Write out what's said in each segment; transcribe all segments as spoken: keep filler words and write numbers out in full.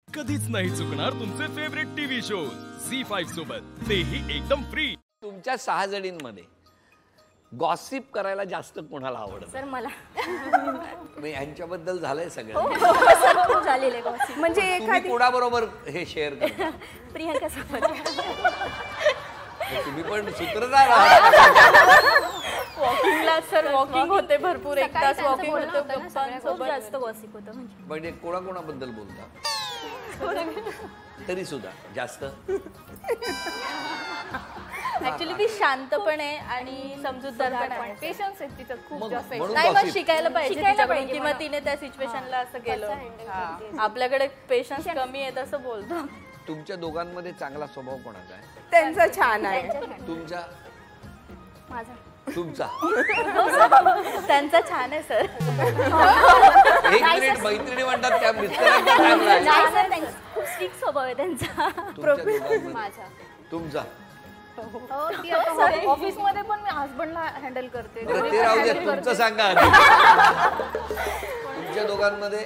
कधीच नाही चुकणार तुमचे favourite TV shows Zee five सोबत, तेही एकदम फ्री। तुमच्या सहा जणींमध्ये गॉसिप करायला जास्त कोणाला आवडतं? सर मला मी यांच्याबद्दल झालंय सगळं खूप झालेलं आहे गॉसिप। म्हणजे एखादी कोणाबरोबर हे शेअर करता? प्रियंका सोबत। तुम्ही पण सूत्रधार आहात। वॉकिंगला सर वॉकिंग होते भरपूर, एक तास वॉकिंग होते, गप्पांसोबत जास्त गॉसिप होतं। म्हणजे म्हणजे कोणा कोणाबद्दल बोलता तरी सुद्धा जास्त? ऍक्च्युअली ती शांत पण आहे आणि समजूतदार पण आहे, पेशन्स आहे तिच्यात खूप जास्त। नाही मग शिकायला पाहिजे तिच्याकडून, किंवा तिने त्या सिच्युएशनला असं केलं। आपल्याकडे पेशन्स कमी आहेत असं बोलतो। तुमच्या दोघांमध्ये चांगला स्वभाव कोणाचा आहे? त्यांचा छान आहे। तुमचा? माझा? तुमचा? त्यांचा छान आहे सर। एक मिनिट, मैत्रिणी म्हणतात त्या मिस्टरांचा चांगला आहे? नाही सर, त्यांचा खूप स्ट्रिक्ट स्वभाव आहे त्यांचा। माझा? तुमचा? ऑफिस मध्ये पण मी हसबंडला हँडल करते। ते राहू द्या, तुमचं सांगा। तुमच्या दोघांमध्ये?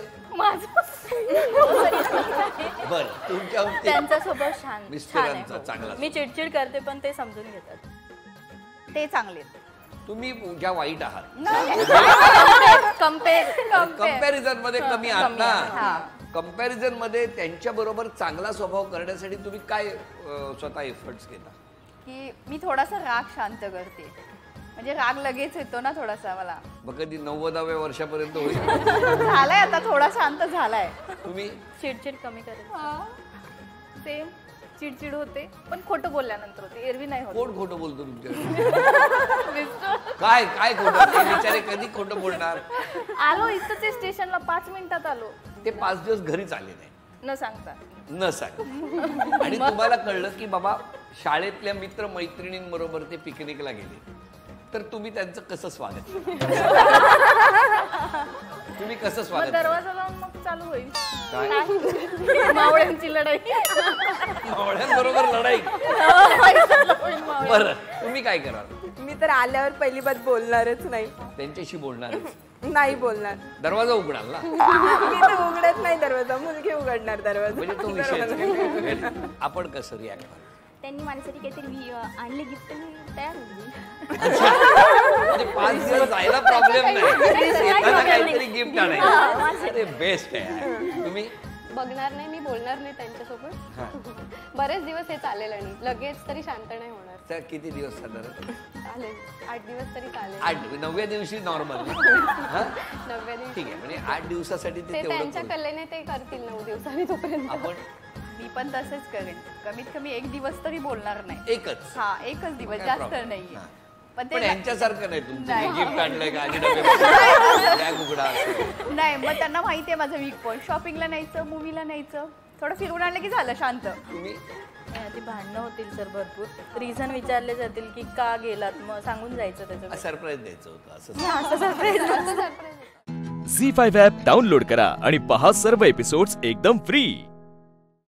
बर, तुमच्या? त्यांचा स्वभाव छान, मिस्टरांचा चांगला? मी चिडचिड करते पण ते समजून घेतात, ते चांगले। तुम्ही ज्या वाईट आहात कंपेअर कंपॅरिझन मध्ये कमी आहात ना, कंपॅरिझन मध्ये त्यांच्या बरोबर चांगला स्वभाव करण्यासाठी तुम्ही काय स्वतः एफर्ट्स घेता? की मी थोडासा राग शांत करते, म्हणजे राग लगेच येतो ना थोडासा मला। मग कधी नव्वदाव्या वर्षापर्यंत होईल? झालाय आता, थोडा शांत झालाय। तुम्ही? चिडचिड कमी करते, सेम चिडचिड होते पण खोटं बोलल्यानंतर होते, एरवी नाही होत। कोण खोटं बोलतो तुमच्याकडे? काय काय खोटं? ते बिचारे कधी खोटं बोलणार? आलो इथं ते स्टेशनला पाच मिनिटात आलो, ते पाच दिवस घरीच आले नाही न सांगता न सांग आणि तुम्हाला कळलं की बाबा शाळेतल्या मित्र मैत्रिणींबरोबर ते पिकनिकला गेले, तर तुम्ही त्यांचं कसं स्वागत तुम्ही कसं स्वागत? दरवाजा लावून मग चालू होईल काय? मावळ्यांची लढाई। मावळ्यांबरोबर लढाई? बरं, तुम्ही काय कराल? मी तर आल्यावर पहिली बात बोलणारच नाही, त्यांच्याशी बोलणारच नाही बोलणार। दरवाजा उघडाल ना? मी तर उघडत नाही दरवाजा, मुलगी उघडणार दरवाजा। म्हणजे तो विषय आपण कसं रिॲक्ट करू? त्यांनी माझ्यासाठी काहीतरी आणले गिफ्ट, मी तयार होईल। म्हणजे पाच दिवस जायला प्रॉब्लेम नाही, काहीतरी गिफ्ट आणायचं, अरे बेस्ट आहे। तुम्ही? बघणार नाही, मी बोलणार नाही त्यांच्यासोबत, बरेच दिवस हे चालेल आणि लगेच तरी शांत नाही होणार। तर किती दिवस साधारण? चालेल, आठ दिवस तरी चालेल। आठ? नवव्या दिवशी नॉर्मल? नवव्या दिवशी ठीक आहे, म्हणजे आठ दिवसासाठी ते त्यांच्या कलेने ते करतील नऊ दिवसांनी, तोपर्यंत आपण मी पण तसेच करेन, कमीत कमी एक दिवस तरी बोलणार नाही। एकच? हा, एकच दिवस, जास्त नाहीये। पण ते यांच्यासारखं नाही तुमचं, गिफ्ट आणलंय का नाही, मग त्यांना माहिती आहे माझं वीक पॉइंट, शॉपिंगला न्यायचं, मूवीला न्यायचं, थोडं फिरून आणलं की झालं शांत। तुम्ही? ती भांडणं होतील सर भरपूर, रिझन विचारले जातील की का गेलात, मग सांगून जायचं त्याचं, सरप्राईज द्यायचं होतं असं। झी फाईव्ह ॲप डाउनलोड करा आणि पहा सर्व एपिसोड्स एकदम फ्री।